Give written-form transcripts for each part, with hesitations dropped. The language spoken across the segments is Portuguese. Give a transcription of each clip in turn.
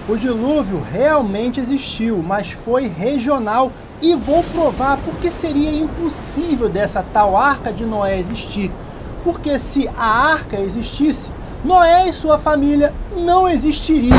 O dilúvio realmente existiu, mas foi regional e vou provar porque seria impossível dessa tal Arca de Noé existir. Porque se a arca existisse, Noé e sua família não existiriam.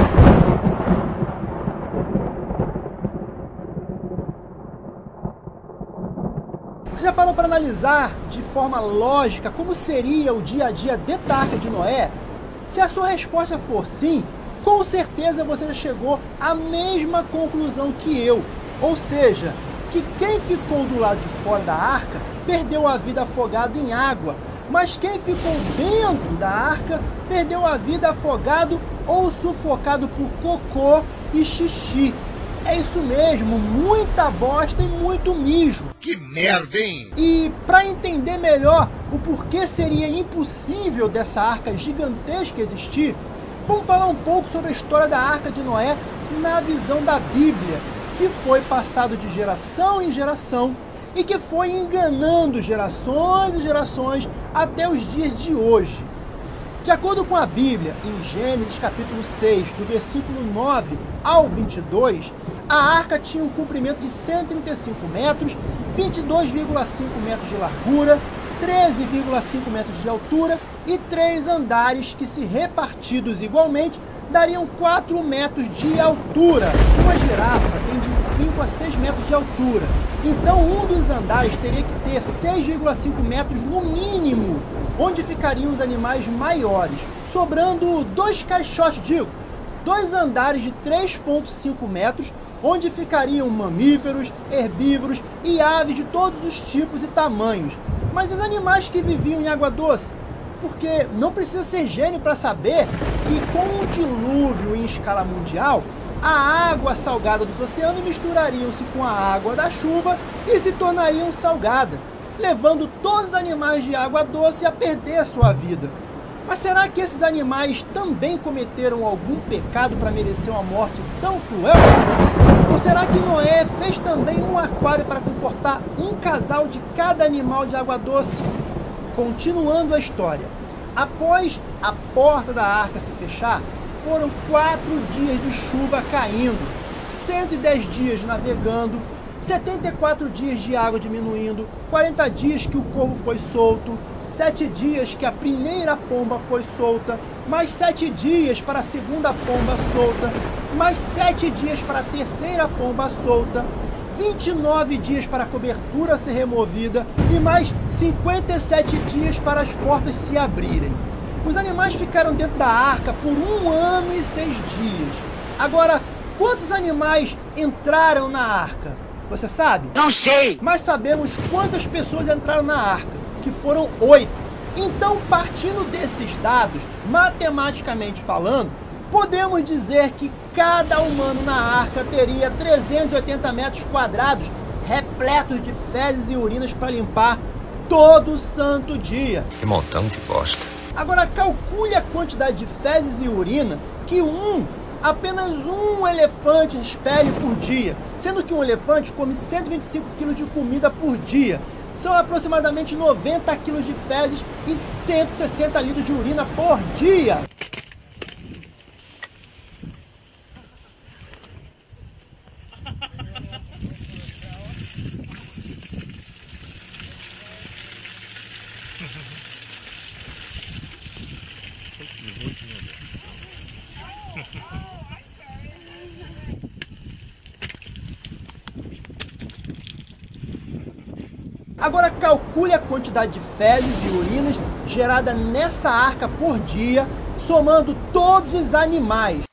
Você já parou para analisar de forma lógica como seria o dia a dia dentro da Arca de Noé? Se a sua resposta for sim, com certeza você já chegou à mesma conclusão que eu. Ou seja, que quem ficou do lado de fora da arca perdeu a vida afogado em água, mas quem ficou dentro da arca perdeu a vida afogado ou sufocado por cocô e xixi. É isso mesmo, muita bosta e muito mijo. Que merda, hein? E para entender melhor o porquê seria impossível dessa arca gigantesca existir, vamos falar um pouco sobre a história da Arca de Noé na visão da Bíblia, que foi passado de geração em geração e que foi enganando gerações e gerações até os dias de hoje. De acordo com a Bíblia, em Gênesis capítulo 6, do versículo 9 ao 22, a arca tinha um comprimento de 135 metros, 22,5 metros de largura, 13,5 metros de altura e 3 andares que, se repartidos igualmente, dariam 4 metros de altura. Uma girafa tem de 5 a 6 metros de altura. Então um dos andares teria que ter 6,5 metros no mínimo, onde ficariam os animais maiores, sobrando 2 caixotes, dois andares de 3,5 metros, onde ficariam mamíferos, herbívoros e aves de todos os tipos e tamanhos. Mas os animais que viviam em água doce? Porque não precisa ser gênio para saber que com o dilúvio em escala mundial, a água salgada dos oceanos misturariam-se com a água da chuva e se tornariam salgada, levando todos os animais de água doce a perder sua vida. Mas será que esses animais também cometeram algum pecado para merecer uma morte tão cruel? Ou será que Noé fez também um aquário para comportar um casal de cada animal de água doce? Continuando a história, após a porta da arca se fechar, foram 4 dias de chuva caindo, 110 dias navegando, 74 dias de água diminuindo, 40 dias que o corvo foi solto, 7 dias que a primeira pomba foi solta, mais 7 dias para a segunda pomba solta, mais 7 dias para a terceira pomba solta, 29 dias para a cobertura ser removida e mais 57 dias para as portas se abrirem. Os animais ficaram dentro da arca por 1 ano e 6 dias. Agora, quantos animais entraram na arca? Você sabe? Não sei! Mas sabemos quantas pessoas entraram na arca, que foram 8. Então, partindo desses dados, matematicamente falando, podemos dizer que cada humano na arca teria 380 metros quadrados repletos de fezes e urinas para limpar todo santo dia. Que montão de bosta. Agora calcule a quantidade de fezes e urina que apenas um elefante expele por dia, sendo que um elefante come 125 kg de comida por dia. São aproximadamente 90 kg de fezes e 160 litros de urina por dia. Agora calcule a quantidade de fezes e urinas gerada nessa arca por dia, somando todos os animais.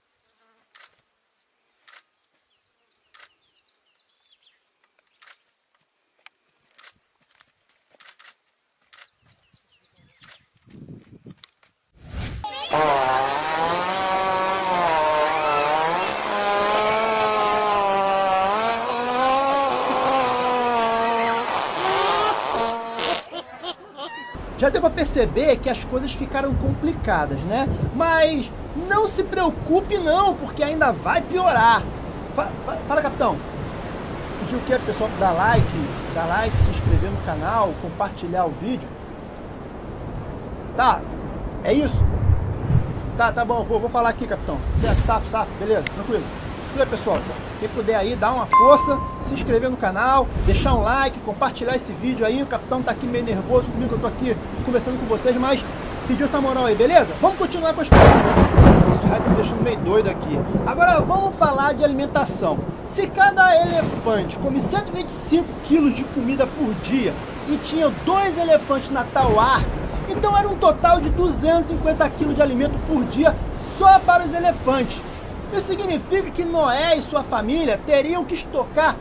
Já deu para perceber que as coisas ficaram complicadas, né? Mas não se preocupe não, porque ainda vai piorar. Fala, capitão. Pediu o que? Pessoal, dar like, se inscrever no canal, compartilhar o vídeo. Tá, é isso? Tá bom, vou falar aqui, capitão. Certo, safo, beleza, tranquilo. Escuta, pessoal, quem puder aí, dar uma força, se inscrever no canal, deixar um like, compartilhar esse vídeo aí. O capitão tá aqui meio nervoso comigo, eu tô aqui conversando com vocês, mas pediu essa moral aí, beleza? Vamos continuar com as coisas. Esse raio tá me deixando meio doido aqui. Agora vamos falar de alimentação. Se cada elefante come 125 quilos de comida por dia e tinha 2 elefantes na tal arca, então era um total de 250 quilos de alimento por dia só para os elefantes. Isso significa que Noé e sua família teriam que estocar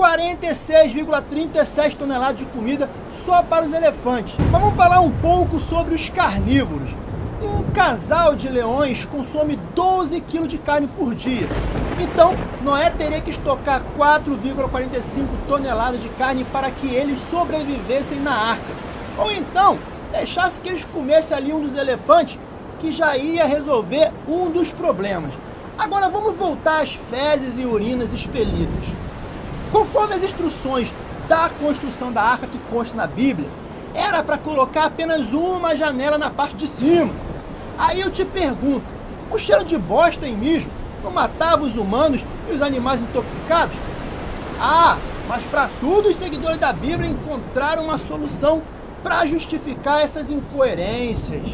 46,37 toneladas de comida só para os elefantes. Mas vamos falar um pouco sobre os carnívoros. Um casal de leões consome 12 quilos de carne por dia. Então, Noé teria que estocar 4,45 toneladas de carne para que eles sobrevivessem na arca. Ou então, deixasse que eles comessem ali um dos elefantes, que já ia resolver um dos problemas. Agora vamos voltar às fezes e urinas expelidas. Conforme as instruções da construção da arca que consta na Bíblia, era para colocar apenas uma janela na parte de cima. Aí eu te pergunto, o cheiro de bosta e mijo não matava os humanos e os animais intoxicados? Ah, mas para tudo os seguidores da Bíblia encontraram uma solução para justificar essas incoerências.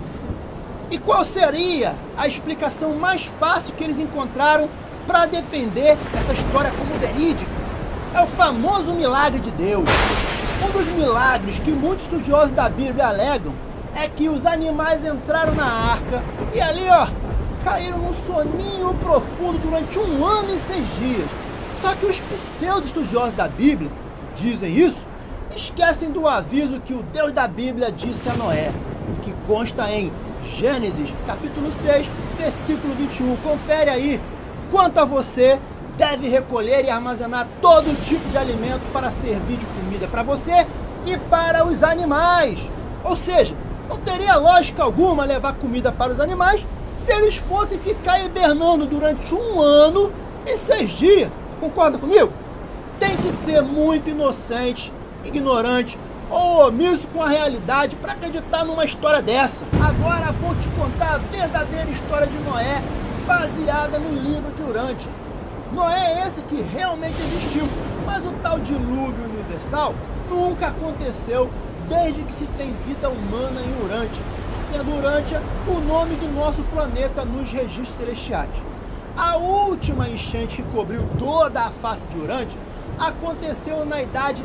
E qual seria a explicação mais fácil que eles encontraram para defender essa história como verídica? É o famoso milagre de Deus. Um dos milagres que muitos estudiosos da Bíblia alegam é que os animais entraram na arca e ali, caíram num soninho profundo durante 1 ano e 6 dias. Só que os pseudo-estudiosos da Bíblia dizem isso, esquecem do aviso que o Deus da Bíblia disse a Noé, que consta em Gênesis, capítulo 6, versículo 21. Confere aí. Quanto a você, deve recolher e armazenar todo tipo de alimento para servir de comida para você e para os animais. Ou seja, não teria lógica alguma levar comida para os animais se eles fossem ficar hibernando durante 1 ano e 6 dias. Concorda comigo? Tem que ser muito inocente, ignorante ou omisso com a realidade para acreditar numa história dessa. Agora vou te contar a verdadeira história de Noé, baseada no livro de Urântia. Noé é esse que realmente existiu, mas o tal dilúvio universal nunca aconteceu desde que se tem vida humana em Urântia, sendo Urântia o nome do nosso planeta nos registros celestiais. A última enchente que cobriu toda a face de Urântia aconteceu na Idade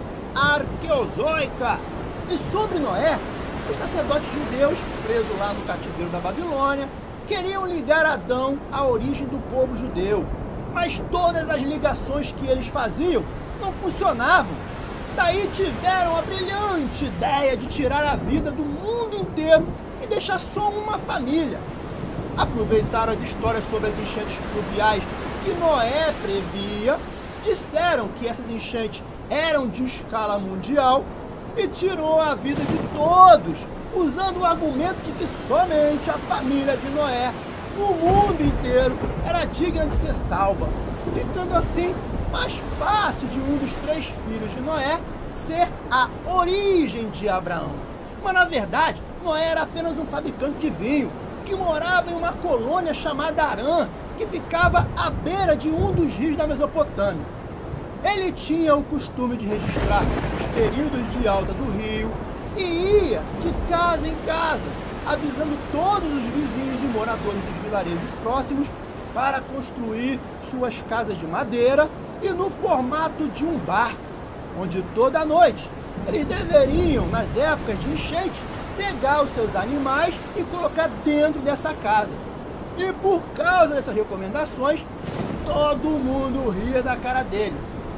Arqueozoica. E sobre Noé, os sacerdotes judeus, presos lá no cativeiro da Babilônia, queriam ligar Adão à origem do povo judeu. Mas todas as ligações que eles faziam não funcionavam. Daí tiveram a brilhante ideia de tirar a vida do mundo inteiro e deixar só uma família. Aproveitaram as histórias sobre as enchentes fluviais que Noé previa, disseram que essas enchentes eram de escala mundial e tirou a vida de todos, usando o argumento de que somente a família de Noé, no mundo inteiro, era digna de ser salva, ficando assim mais fácil de um dos 3 filhos de Noé ser a origem de Abraão. Mas na verdade, Noé era apenas um fabricante de vinho, que morava em uma colônia chamada Harã, que ficava à beira de um dos rios da Mesopotâmia. Ele tinha o costume de registrar os períodos de alta do rio e ia de casa em casa, avisando todos os vizinhos e moradores dos vilarejos próximos para construir suas casas de madeira e no formato de um barco, onde toda noite eles deveriam, nas épocas de enchente, pegar os seus animais e colocar dentro dessa casa. E por causa dessas recomendações, todo mundo ria da cara dele.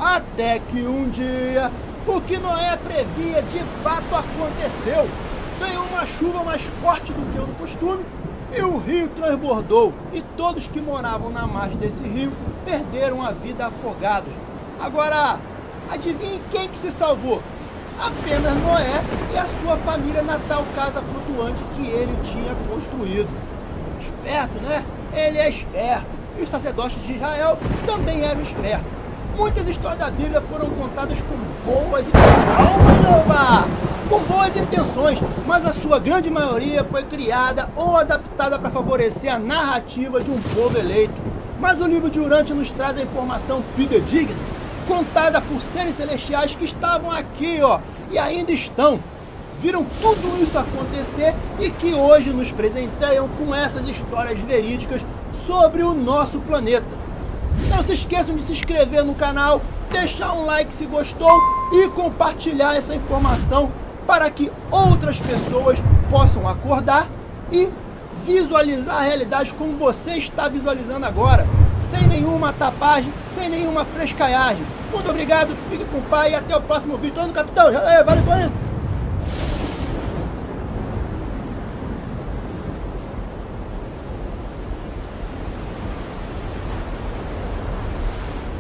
Até que um dia, o que Noé previa de fato aconteceu. Veio uma chuva mais forte do que o costume e o rio transbordou. E todos que moravam na margem desse rio perderam a vida afogados. Agora, adivinhe quem que se salvou? Apenas Noé e a sua família na tal casa flutuante que ele tinha construído. Esperto, né? Ele é esperto. E os sacerdotes de Israel também eram espertos. Muitas histórias da Bíblia foram contadas com boas e calma, Jeová! com boas intenções, mas a sua grande maioria foi criada ou adaptada para favorecer a narrativa de um povo eleito. Mas o livro de Urantia nos traz a informação fidedigna, contada por seres celestiais que estavam aqui, e ainda estão. Viram tudo isso acontecer e que hoje nos presenteiam com essas histórias verídicas sobre o nosso planeta. Não se esqueçam de se inscrever no canal, deixar um like se gostou e compartilhar essa informação para que outras pessoas possam acordar e visualizar a realidade como você está visualizando agora, sem nenhuma tapagem, sem nenhuma frescaiagem. Muito obrigado, fique com o pai e até o próximo vídeo. Tô indo, capitão, valeu, tô indo.